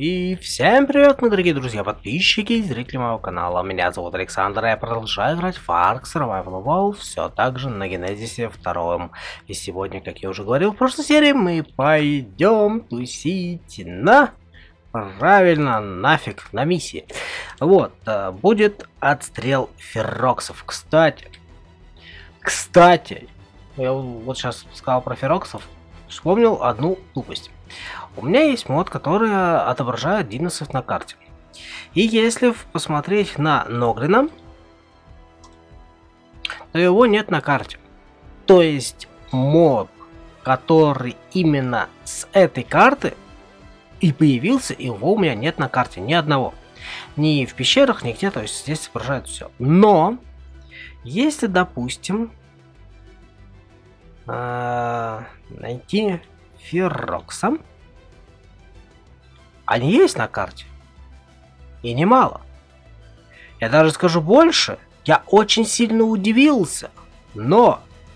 И всем привет, мои дорогие друзья, подписчики и зрители моего канала. Меня зовут Александр, и я продолжаю играть в Ark Survival Evolved, все так же на Генезисе 2. И сегодня, как я уже говорил в прошлой серии, мы пойдем тусить на... Правильно, нафиг, на миссии. Вот, будет отстрел фероксов. Кстати, я вот сейчас сказал про фероксов, вспомнил одну тупость. У меня есть мод, который отображает диносов на карте. И если посмотреть на Ноглина, то его нет на карте. То есть моб, который именно с этой карты и появился, его у меня нет на карте ни одного. Ни в пещерах, нигде, то есть здесь отображает все. Но, если, допустим, найти ферокса, они есть на карте. И немало. Я даже скажу больше. Я очень сильно удивился. Но...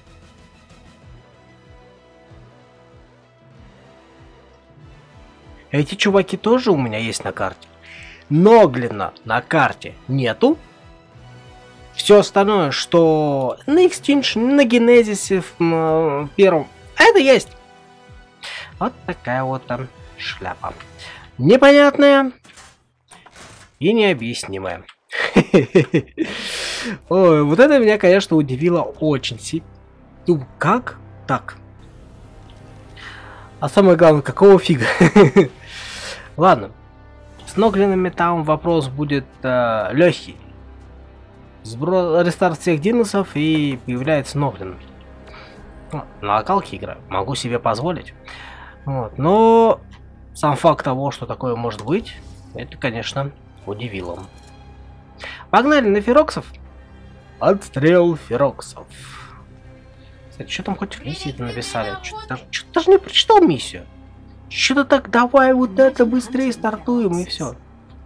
эти чуваки тоже у меня есть на карте. Ноглина на карте нету. Все остальное, что на Extinction, на Генезисе в первом, это есть. Вот такая вот там шляпа. Непонятная и необъяснимая. Ой, вот это меня, конечно, удивило очень сильно. Ну, как так? А самое главное, какого фига? Ладно. С Ноглинами там вопрос будет легкий. Рестарт всех диносов и появляется Ноглин. На локалке играю. Могу себе позволить. Вот. Но сам факт того, что такое может быть, это, конечно, удивило. Погнали на фероксов. Отстрел фероксов. Кстати, что там хоть в миссии-то написали? Что-то даже не прочитал миссию. Что-то так, давай вот это быстрее стартуем и все.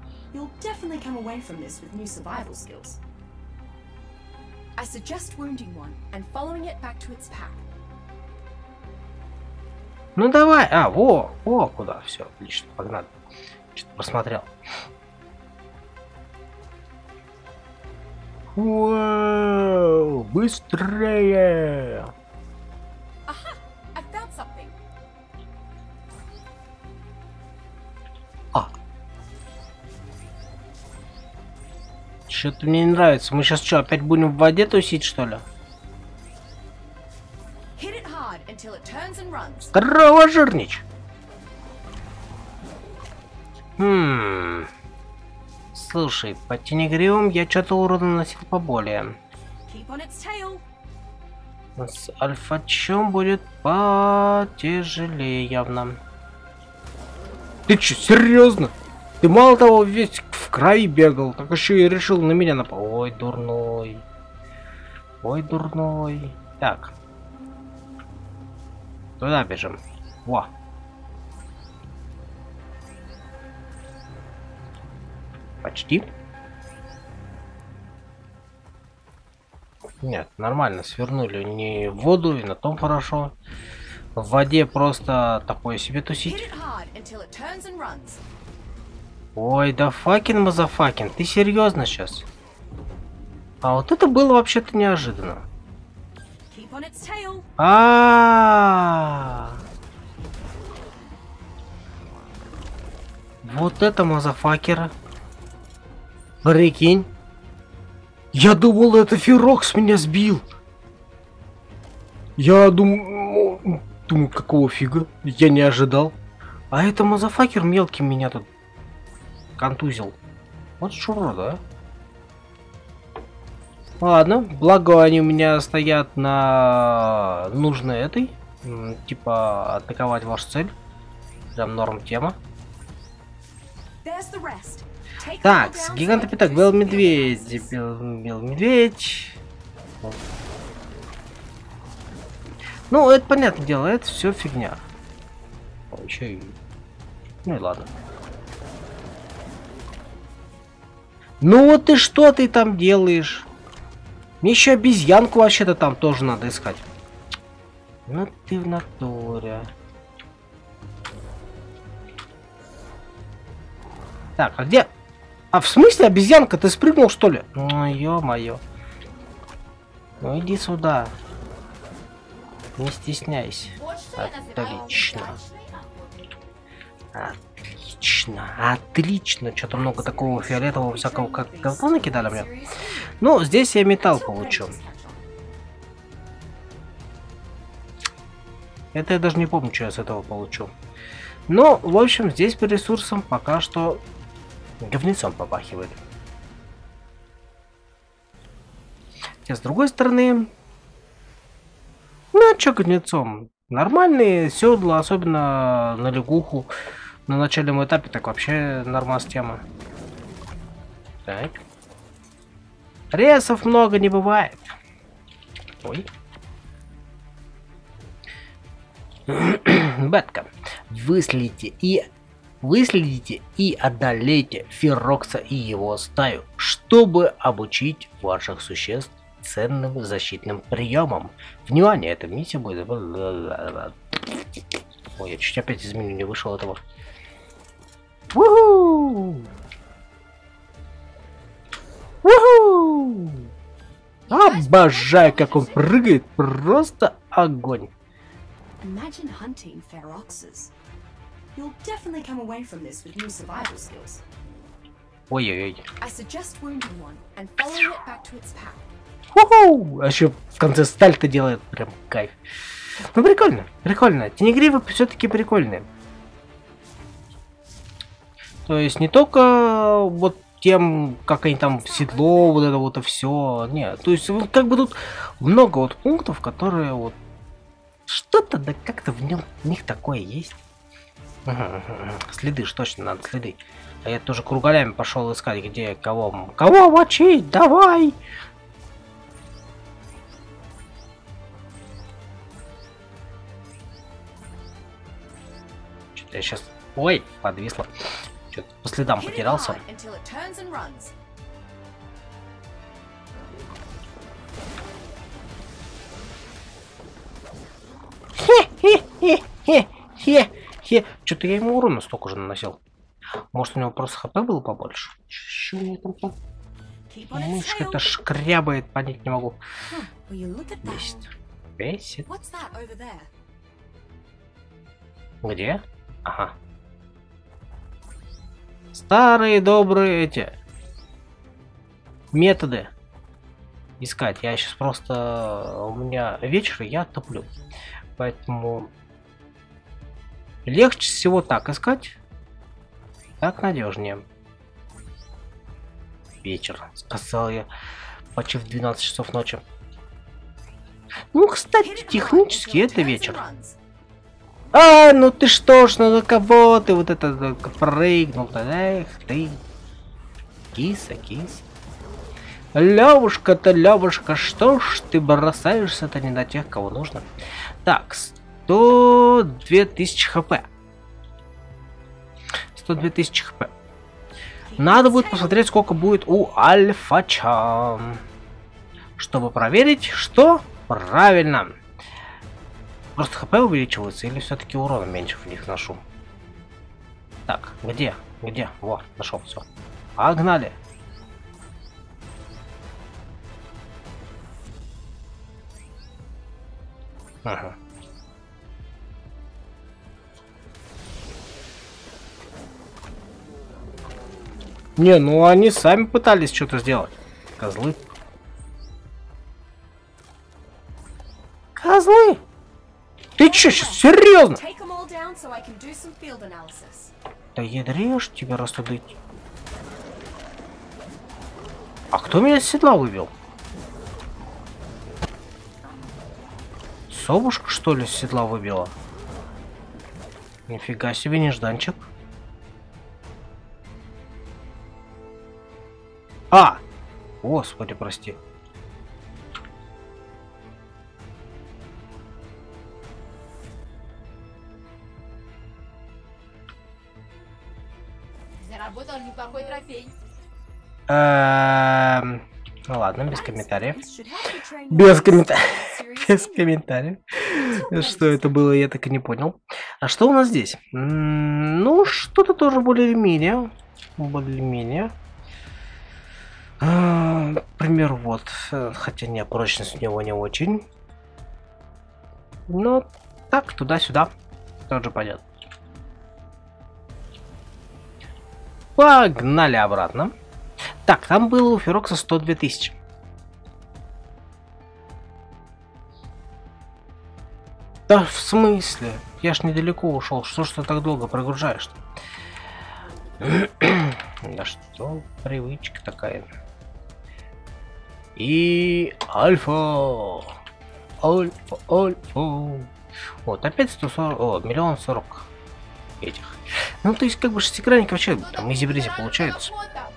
Ну давай, во, куда, все, отлично, погнали. Что-то просмотрел. Вау, быстрее! Что-то мне не нравится. Мы сейчас что, опять будем в воде тусить, что ли? Здорово, жирнич! Слушай, по тенегривам я что-то урона наносил поболее. С альфачом будет потяжелее явно. Ты че, серьезно? Ты мало того весь в крови бегал, так еще и решил на меня напал. Ой, дурной. Ой, дурной. Так. Туда бежим. Во. Почти. Нет, нормально, свернули не в воду, и на том хорошо. В воде просто такое себе тусить. Ой, да факин мазафакин, ты серьезно сейчас? А вот это было вообще-то неожиданно. Вот это мазафакера. Прикинь. Я думал, это ферокс меня сбил. Я думаю, какого фига? Я не ожидал. А это мазафакер мелкий меня тут контузил. Вот шура, да? Ладно, благо они у меня стоят на нужной этой. Типа атаковать вашу цель. Прям норм тема. Так, гигантопиток, бел медведь. Бел медведь. Ну, это понятное дело, это все фигня. Еще и... ну и ладно. Ну вот и что ты там делаешь? Мне еще обезьянку вообще-то там тоже надо искать. Ну ты в натуре. Так, а где? А в смысле, обезьянка, ты спрыгнул, что ли? Ну, ё-моё. Ну, иди сюда. Не стесняйся. Отлично. Отлично. Отлично. Что-то много такого фиолетового всякого, как говна накидали мне. Ну, здесь я металл получу. Это я даже не помню, что я с этого получу. Но, в общем, здесь по ресурсам пока что говнецом попахивает. Хотя, с другой стороны... Ну, а чё говнецом? Нормальные седла, особенно на лягуху. На начальном этапе так вообще нормас тема. Так. Ресов много не бывает. Ой. Бетка. Выследите и одолейте Ферокса и его стаю, чтобы обучить ваших существ ценным защитным приемам. Внимание, эта миссия будет... Ой, я чуть опять из меню не вышел этого. Уху! Уху! Обожаю, как он прыгает, просто огонь. Imagine hunting feroxes. You'll definitely come away from this with new survival skills. Ой-ой-ой. I suggest wounding one and following it back to its path. Уху! А еще в конце сталь-то делает прям кайф. Ну прикольно, прикольно. Тенегривы все-таки прикольные. То есть не только вот тем, как они там в седло, вот это вот и все. Нет, то есть как бы тут много вот пунктов, которые вот что-то, да как-то в них такое есть. Следы ж точно надо, следы. А я тоже кругалями пошел искать, где кого мочить, давай! Что-то я сейчас... Ой, подвисло. Что-то по следам потерялся. Хе-хе-хе-хе-хе. Что-то я ему урона столько уже наносил. Может, у него просто хп было побольше? Что у меня там? Мышка-то шкрябает, понять не могу. Бесит. Бесит. Где? Ага. Старые добрые эти методы искать. Я сейчас просто... У меня вечер, и я топлю. Поэтому легче всего так искать. Так надежнее. Вечер, сказал я, почти в 12 часов ночи. Ну, кстати, технически это вечер. А, ну ты что ж, ну за кого ты вот это прыгнул? Эх ты. Киса, кис. Левушка-то, Левушка, что ж ты бросаешься-то не на тех, кого нужно? Так, 102 тысячи хп. 102 тысячи хп. Надо будет посмотреть, сколько будет у Альфача. Чтобы проверить, что правильно. Просто хп увеличивается или все-таки урона меньше в них ношу? Так, где? Где? Вот, нашел, все. Погнали. Ага. Не, ну они сами пытались что-то сделать. Козлы. Козлы? Ты чё, сейчас серьезно? Да ядрешь тебя рассудить. А кто меня с седла вывел? Совушка, что ли, с седла выбила? Нифига себе, нежданчик. А! Господи, прости. Заработал неплохой трофей. Ну ладно, без комментариев. Без комментариев. Без комментариев. Что это было, я так и не понял. А что у нас здесь? Ну, что-то тоже более-менее. более-менее. Например, вот. Хотя не, прочность у него не очень. Но так, туда-сюда. Тоже пойдет. Погнали обратно. Так, там было у Ферокса 102 тысячи. Да в смысле? Я ж недалеко ушел. Что ж ты так долго прогружаешь-то? Да что, привычка такая. И альфа. Альфа, альфа. Вот, опять 140, о, 1 040 000 этих. Ну, то есть, как бы шестигранник вообще там изи-бризи получается.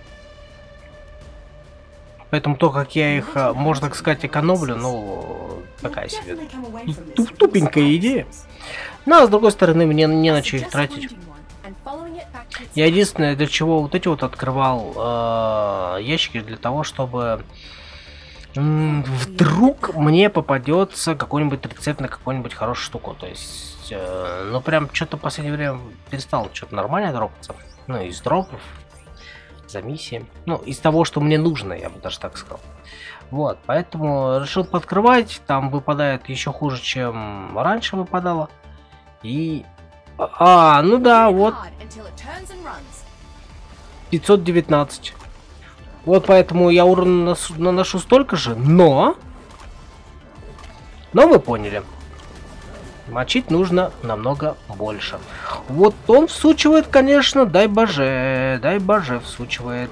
Поэтому то, как я их, можно так сказать, экономлю, ну, такая себе тупенькая идея. Но, с другой стороны, мне не на что их тратить. Я единственное, для чего вот эти вот открывал ящики, для того, чтобы вдруг мне попадется какой-нибудь рецепт на какую-нибудь хорошую штуку. То есть, ну, прям что-то в последнее время перестало что-то нормально дропаться. Ну, из дропов. За миссии. Ну, из того, что мне нужно, я бы даже так сказал. Вот, поэтому решил подкрывать. Там выпадает еще хуже, чем раньше выпадало. И... ну да, вот. 519. Вот поэтому я урон наношу столько же, но вы поняли. Мочить нужно намного больше. Вот он всучивает, конечно, дай боже всучивает.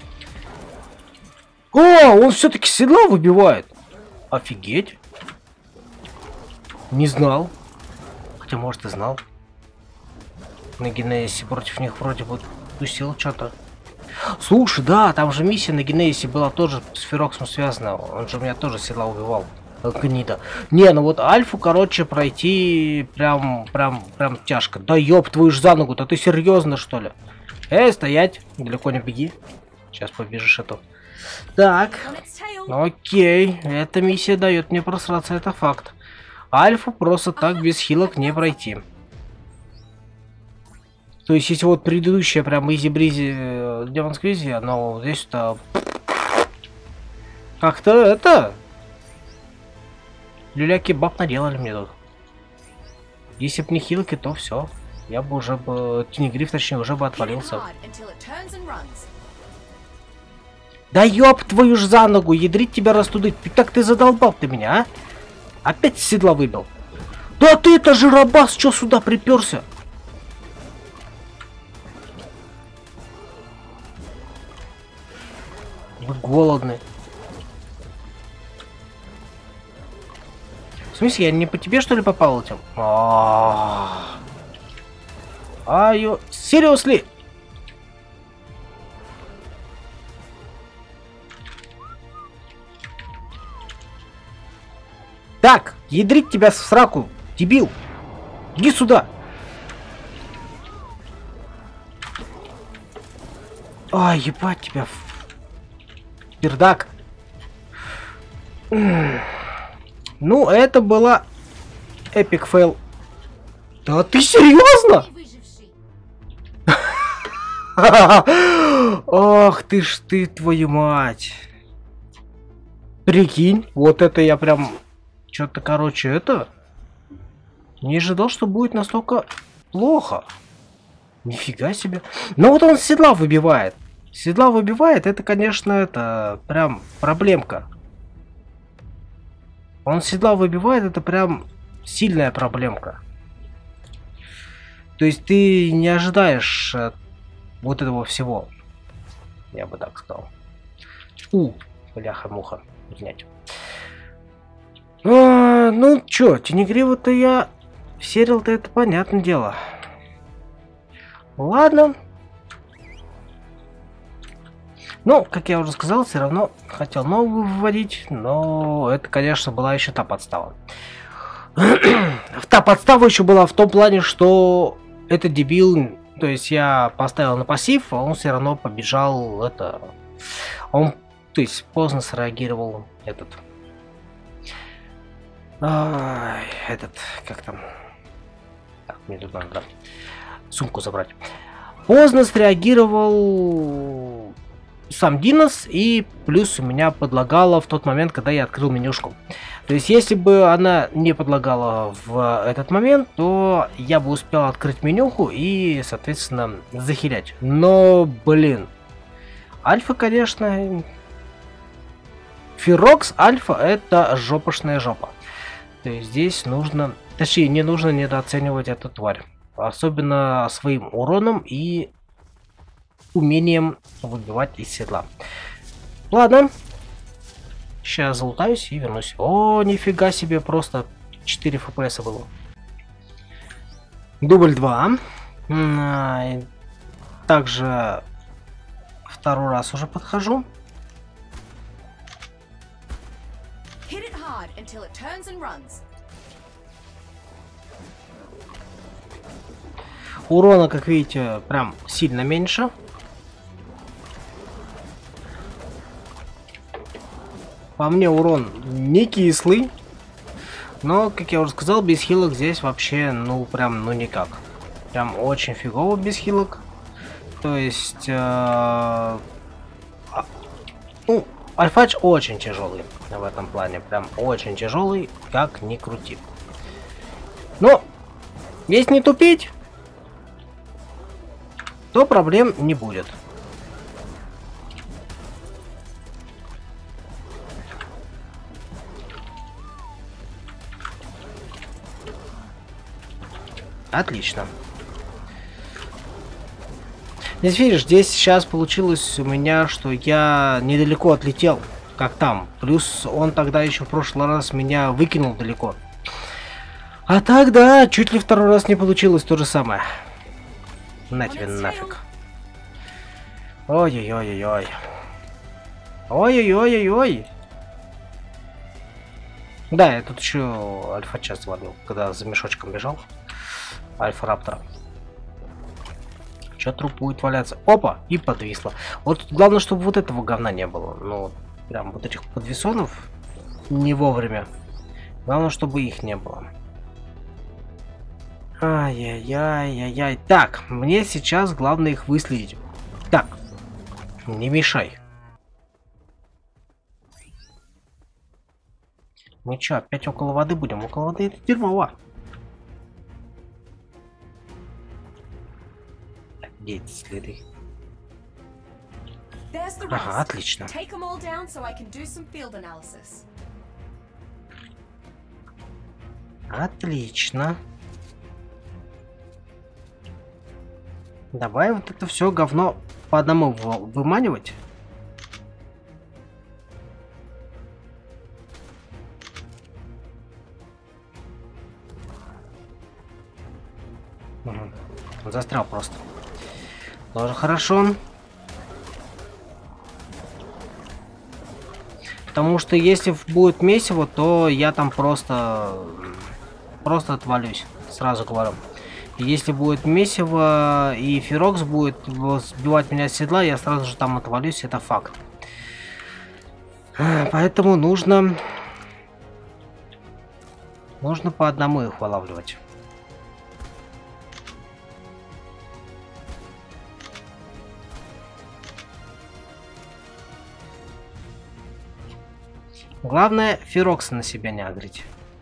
О, он все-таки седла выбивает. Офигеть. Не знал. Хотя, может, и знал. На Генезисе против них вроде бы тусил что-то. Слушай, да, там же миссия на Генезисе была тоже с Фероксом связана. Он же меня тоже седла убивал. Гнида. Не, ну вот Альфу, короче, пройти прям тяжко. Да ёб твою ж за ногу-то, ты серьезно, что ли? Стоять, далеко не беги. Сейчас побежишь эту. Так, окей, эта миссия дает мне просраться, это факт. Альфу просто так без хилок не пройти. То есть, если вот предыдущая прям изи-бризи Демон's Квизи, оно здесь-то как-то это... Люля-кебаб наделали мне тут. Если б не хилки, то все. Я бы уже бы... Тенегриф, точнее, уже бы отвалился. Да ёб твою ж за ногу, ядрить тебя растудыть. Так ты задолбал ты меня, а? Опять с седла выбил. Да ты-то же рабас, чё сюда приперся? Вы голодны. В смысле, я не по тебе, что ли, попал этим? Аю, seriously? Так, ядрить тебя в сраку, дебил. Иди сюда. Ай, ебать тебя. Пердак. Ну, это была эпик фейл. Да ты серьезно? Ах ты ж ты, твою мать. Прикинь, вот это я прям... Что-то, короче, это... Не ожидал, что будет настолько плохо. Нифига себе. Ну вот он с седла выбивает. Седла выбивает, это, конечно, это прям проблемка. Он седла выбивает, это прям сильная проблемка. То есть ты не ожидаешь вот этого всего. Я бы так сказал. Бляха-муха. Принять. Ну чё, Тенегриву-то я серил-то, это понятное дело. Ладно. Ну, как я уже сказал, все равно хотел новую выводить, но это, конечно, была еще та подстава. Та подстава еще была в том плане, что этот дебил, то есть я поставил на пассив, а он все равно побежал, это... Он, то есть, поздно среагировал этот... как там... Так, мне тут надо сумку забрать. Поздно среагировал сам Динос, и плюс у меня подлагало в тот момент, когда я открыл менюшку. То есть, если бы она не подлагала в этот момент, то я бы успел открыть менюху и, соответственно, захилять. Но, блин, Альфа, конечно... Ферокс Альфа — это жопошная жопа. То есть, здесь нужно... Точнее, не нужно недооценивать эту тварь. Особенно своим уроном и умением выбивать из седла. Ладно. Сейчас залутаюсь и вернусь. О, нифига себе, просто 4 FPS было. Дубль 2. Также второй раз уже подхожу. Hit it hard until it turns and runs. Урона, как видите, прям сильно меньше. По мне урон не кислый. Но, как я уже сказал, без хилок здесь вообще, ну, прям, ну, никак. Прям очень фигово без хилок. То есть, ну, Альфач очень тяжелый в этом плане. Прям очень тяжелый, как ни крути. Но, если не тупить, то проблем не будет. Отлично. Здесь, видишь, здесь сейчас получилось у меня, что я недалеко отлетел, как там. Плюс он тогда еще в прошлый раз меня выкинул далеко. А так, да, чуть ли второй раз не получилось то же самое. На тебе нафиг. Ой-ой-ой-ой-ой. Ой-ой-ой-ой-ой. Да, я тут еще альфа-час звонил, когда за мешочком бежал. Альфа-раптора. Че труп будет валяться? Опа! И подвисло. Вот главное, чтобы вот этого говна не было. Ну, прям вот этих подвесонов не вовремя. Главное, чтобы их не было. Ай-яй-яй-яй-яй. Так, мне сейчас главное их выследить. Так, не мешай. Мы чё, опять около воды будем? Около воды это дерьмово. Где эти следы? Ага, отлично. Отлично. Давай вот это все говно по одному выманивать. Угу. Он застрял просто. Тоже хорошо. Потому что если будет месиво, то я там просто отвалюсь. Сразу говорю. И если будет месиво и Ферокс будет сбивать меня с седла, я сразу же там отвалюсь. Это факт. Поэтому нужно по одному их вылавливать. Главное, Ферокса на себя не агрить.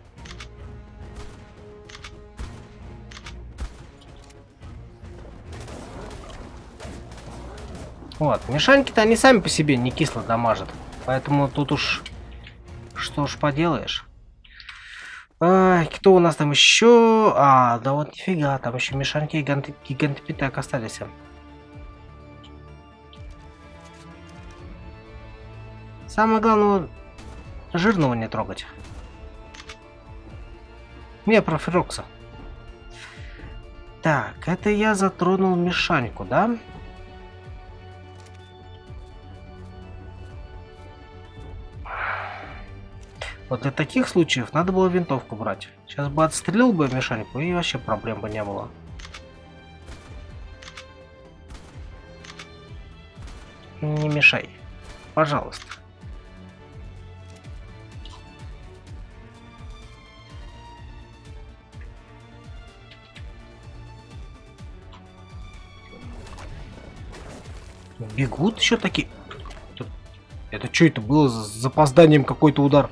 Вот, мешанки-то они сами по себе не кисло дамажат. Поэтому тут уж что ж поделаешь. Кто у нас там еще? А, да вот нифига, там еще мешанки и гигантопитак остались. Самое главное, жирного не трогать. Не, про Ферокса. Так, это я затронул мешаньку, да? Вот для таких случаев надо было винтовку брать. Сейчас бы отстрелил бы мешаньку, и вообще проблем бы не было. Не мешай. Пожалуйста. Бегут еще такие. Это что это было с запозданием какой-то удар?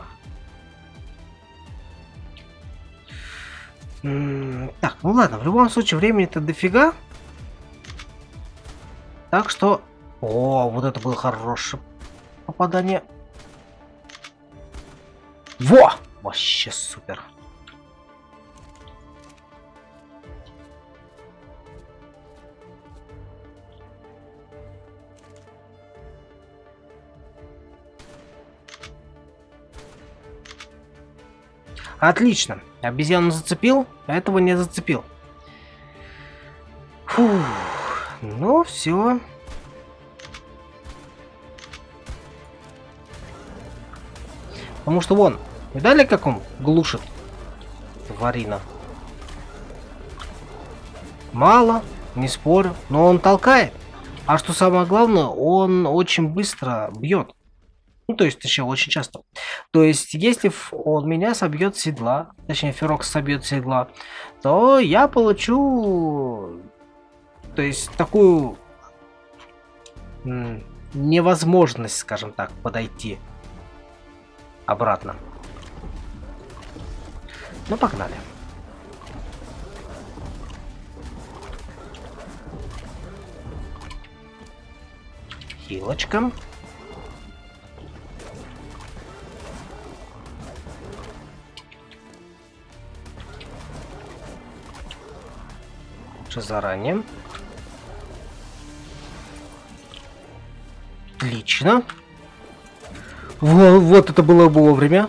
Так, ну ладно, в любом случае времени-то дофига. Так что... О, вот это было хорошее попадание. Во! Вообще супер. Отлично. Обезьяну зацепил, а этого не зацепил. Фух. Ну, все. Потому что вон, видали, как он глушит? Тварина. Мало, не спорю, но он толкает. А что самое главное, он очень быстро бьет. Ну, то есть, еще очень часто. То есть, если он меня собьет с седла, точнее, Ферокс собьет с седла, то я получу, то есть, такую невозможность, скажем так, подойти обратно. Ну, погнали. Хилочка. Заранее. Отлично. Вот это было вовремя.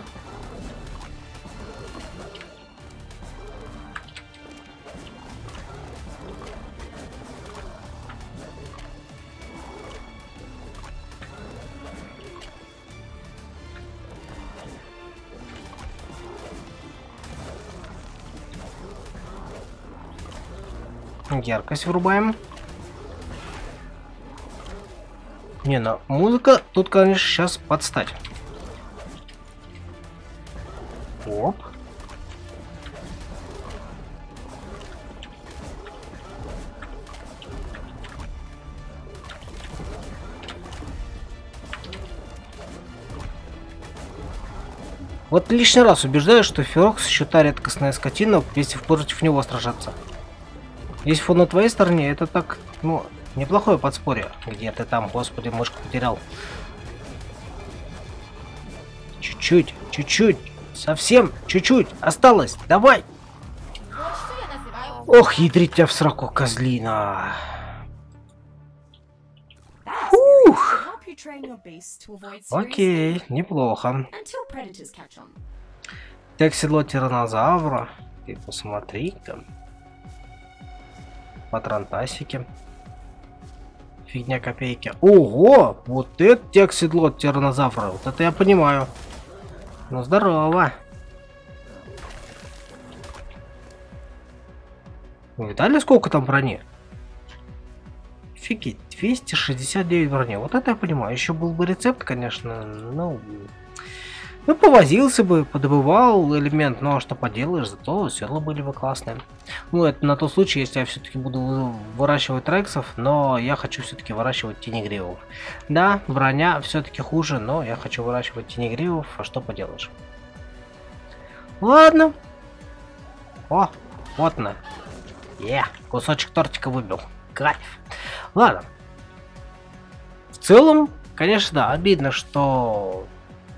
Яркость врубаем. Не, ну музыка тут, конечно, сейчас подстать. Оп. Вот лишний раз убеждаю, что Ферокс еще та редкостная скотина, если против него сражаться. Если он на твоей стороне, это так, ну, неплохое подспорье. Где ты там, господи, мышку потерял. Чуть-чуть, чуть-чуть, совсем чуть-чуть осталось, давай. Ох, ядрить тебя в сраку, козлина. Фух. Окей, неплохо. Так, седло тираннозавра. Ты посмотри-ка. Патронтасики. Фигня копейки. Ого! Вот это текст седло тираннозавра. Вот это я понимаю. Ну здорово. Вы видали, сколько там брони? Офигеть, 269 брони. Вот это я понимаю. Еще был бы рецепт, конечно. Ну, повозился бы, подобывал элемент, но что поделаешь, зато седла были бы классные. Ну, это на тот случай, если я все-таки буду выращивать рексов, но я хочу все-таки выращивать тенегривов. Да, броня все-таки хуже, но я хочу выращивать тенегривов, а что поделаешь. Ладно. О, вот она. Кусочек тортика выбил. Кайф. Ладно. В целом, конечно, да, обидно, что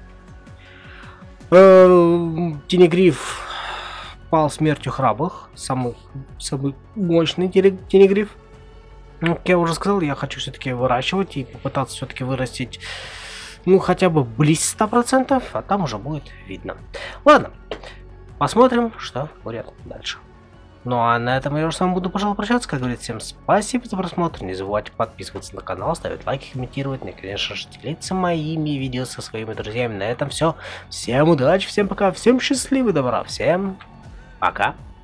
тенегриф пал смертью храбрых. Самый мощный тенегриф. Как я уже сказал, я хочу все-таки выращивать и попытаться все-таки вырастить, ну, хотя бы близ 100%, а там уже будет видно. Ладно, посмотрим, что будет дальше. Ну а на этом я уже с вами буду, пожалуй, прощаться. Как говорится, всем спасибо за просмотр. Не забывайте подписываться на канал, ставить лайки, комментировать, ну и, конечно же, делиться моими видео со своими друзьями. На этом все. Всем удачи, всем пока, всем счастливого, добра, всем пока.